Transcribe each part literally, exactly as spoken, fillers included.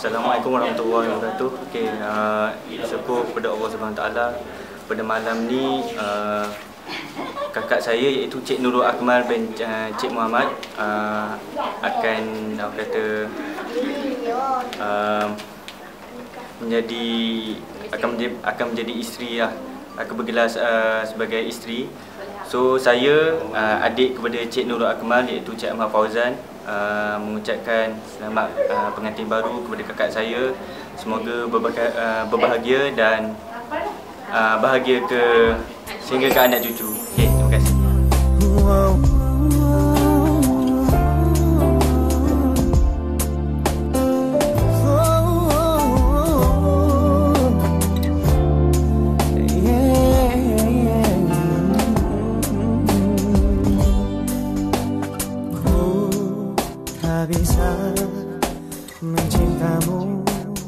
Assalamualaikum warahmatullahi wabarakatuh. Okey, uh, syukur kepada Allah Subhanahu Wa Taala pada malam ni uh, kakak saya iaitu Cik Nurul Akmal bin uh, Cik Muhammad uh, akan apa kata uh, menjadi akan menjadi, akan menjadi isteri lah, akan bergelar uh, sebagai isteri. So saya uh, adik kepada Cik Nurul Akmal iaitu Cik Ahmad Fauzan uh, mengucapkan selamat uh, pengantin baru kepada kakak saya. Semoga berbahagia, uh, berbahagia dan uh, bahagia ke sehingga ke anak cucu. Okey, terima kasih. Tak bisa mencintamu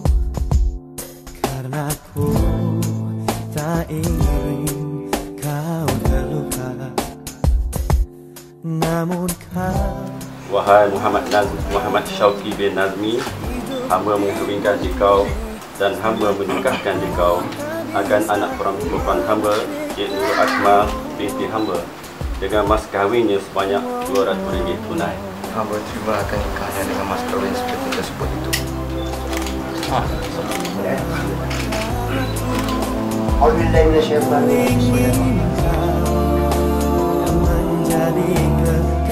karena ku tak ingin kau terluka. Namun kau, wahai Muhammad Nazmi, Muhammad Syauqi bin Nazmi, hamba mengkawinkan dikau dan hamba menikahkan dikau akan anak perempuan hamba iaitu Nurul Akmal binti hamba dengan mas kahwinnya sebanyak dua ratus ringgit tunai. Hamba terima akan nikahnya dengan mas kahwin seperti tersebut itu. Alhamdulillah, menjadi